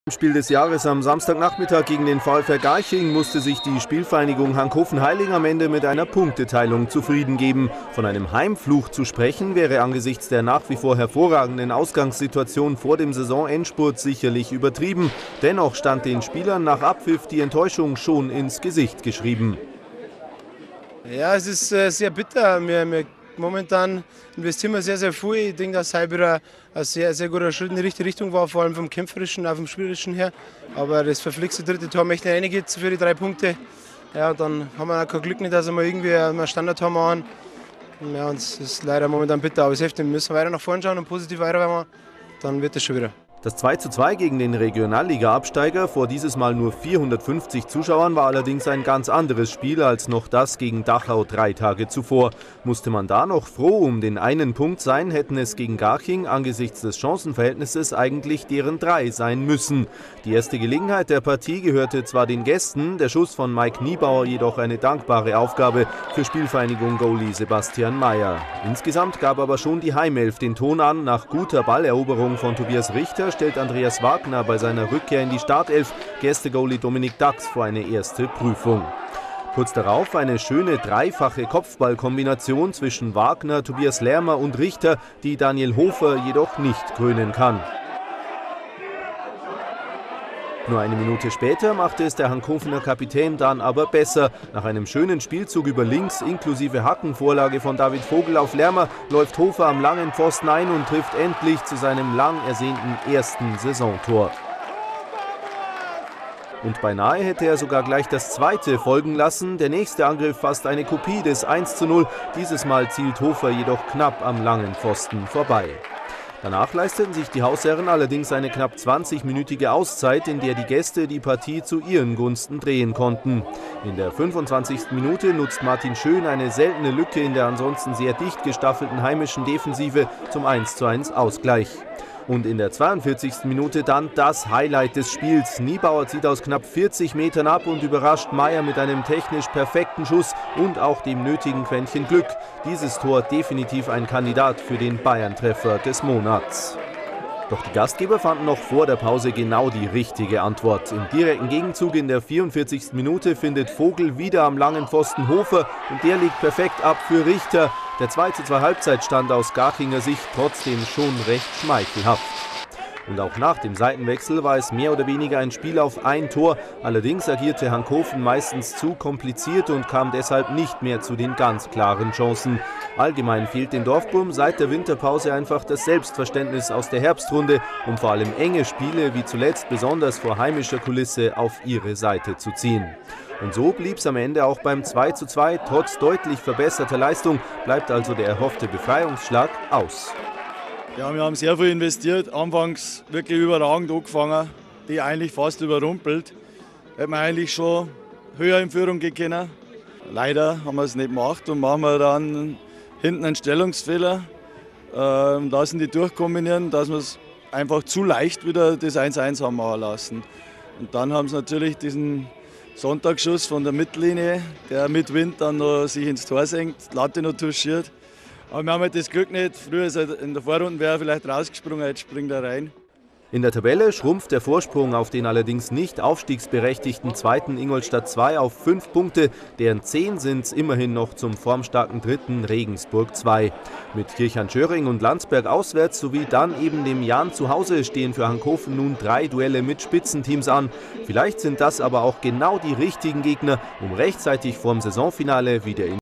Im Spiel des Jahres am Samstagnachmittag gegen den VfR Garching musste sich die Spielvereinigung Hankhofen-Heiling am Ende mit einer Punkteteilung zufrieden geben. Von einem Heimfluch zu sprechen, wäre angesichts der nach wie vor hervorragenden Ausgangssituation vor dem Saisonendspurt sicherlich übertrieben. Dennoch stand den Spielern nach Abpfiff die Enttäuschung schon ins Gesicht geschrieben. Ja, es ist sehr bitter. Momentan investieren wir sehr, sehr viel. Ich denke, dass es wieder ein sehr, sehr guter Schritt in die richtige Richtung war, vor allem vom Kämpferischen, auch vom Spielerischen her. Aber das verflixte dritte Tor möchte nicht reingeht für die 3 Punkte. Ja, dann haben wir auch kein Glück nicht, dass wir irgendwie einen Standard haben. Ja, und es ist leider momentan bitter, aber es hilft. Wir müssen weiter nach vorne schauen und positiv weiter, dann wird es schon wieder. Das 2:2 gegen den Regionalliga-Absteiger vor dieses Mal nur 450 Zuschauern war allerdings ein ganz anderes Spiel als noch das gegen Dachau 3 Tage zuvor. Musste man da noch froh um den einen Punkt sein, hätten es gegen Garching angesichts des Chancenverhältnisses eigentlich deren 3 sein müssen. Die erste Gelegenheit der Partie gehörte zwar den Gästen, der Schuss von Mike Niebauer jedoch eine dankbare Aufgabe für Spielvereinigung-Goalie Sebastian Mayer. Insgesamt gab aber schon die Heimelf den Ton an. Nach guter Balleroberung von Tobias Richter stellt Andreas Wagner bei seiner Rückkehr in die Startelf Gäste-Goalie Dominik Dachs vor eine erste Prüfung. Kurz darauf eine schöne dreifache Kopfballkombination zwischen Wagner, Tobias Lärmer und Richter, die Daniel Hofer jedoch nicht krönen kann. Nur eine Minute später machte es der Hankhofener Kapitän dann aber besser. Nach einem schönen Spielzug über links inklusive Hackenvorlage von David Vogel auf Lärmer läuft Hofer am langen Pfosten ein und trifft endlich zu seinem lang ersehnten ersten Saisontor. Und beinahe hätte er sogar gleich das zweite folgen lassen. Der nächste Angriff fast eine Kopie des 1:0. Dieses Mal zielt Hofer jedoch knapp am langen Pfosten vorbei. Danach leisteten sich die Hausherren allerdings eine knapp 20-minütige Auszeit, in der die Gäste die Partie zu ihren Gunsten drehen konnten. In der 25. Minute nutzt Martin Schön eine seltene Lücke in der ansonsten sehr dicht gestaffelten heimischen Defensive zum 1:1 Ausgleich. Und in der 42. Minute dann das Highlight des Spiels. Niebauer zieht aus knapp 40 Metern ab und überrascht Mayer mit einem technisch perfekten Schuss und auch dem nötigen Quäntchen Glück. Dieses Tor definitiv ein Kandidat für den Bayern-Treffer des Monats. Doch die Gastgeber fanden noch vor der Pause genau die richtige Antwort. Im direkten Gegenzug in der 44. Minute findet Vogel wieder am langen Pfosten Hofer und der legt perfekt ab für Richter. Der 2:2 Halbzeitstand aus Garchinger Sicht trotzdem schon recht schmeichelhaft. Und auch nach dem Seitenwechsel war es mehr oder weniger ein Spiel auf ein Tor. Allerdings agierte Hankhofen meistens zu kompliziert und kam deshalb nicht mehr zu den ganz klaren Chancen. Allgemein fehlt den Dorfburm seit der Winterpause einfach das Selbstverständnis aus der Herbstrunde, um vor allem enge Spiele wie zuletzt besonders vor heimischer Kulisse auf ihre Seite zu ziehen. Und so blieb es am Ende auch beim 2:2. Trotz deutlich verbesserter Leistung bleibt also der erhoffte Befreiungsschlag aus. Ja, wir haben sehr viel investiert, anfangs wirklich überragend angefangen, die eigentlich fast überrumpelt. Hätten wir eigentlich schon höher in Führung gehen können. Leider haben wir es nicht gemacht und machen wir dann hinten einen Stellungsfehler, lassen die durchkombinieren, dass wir es einfach zu leicht wieder das 1:1 haben machen lassen. Und dann haben sie natürlich diesen Sonntagsschuss von der Mittellinie, der mit Wind dann noch sich ins Tor senkt, Latte noch touchiert. Aber wir haben halt das Glück nicht. Früher ist er in der Vorrunde wäre er vielleicht rausgesprungen, jetzt springt er rein. In der Tabelle schrumpft der Vorsprung auf den allerdings nicht aufstiegsberechtigten zweiten Ingolstadt 2 auf 5 Punkte, deren 10 sind es immerhin noch zum formstarken dritten Regensburg 2. Mit Kirchheim-Schöring und Landsberg auswärts sowie dann eben dem Jahn zu Hause stehen für Hankhofen nun 3 Duelle mit Spitzenteams an. Vielleicht sind das aber auch genau die richtigen Gegner, um rechtzeitig vorm Saisonfinale wieder in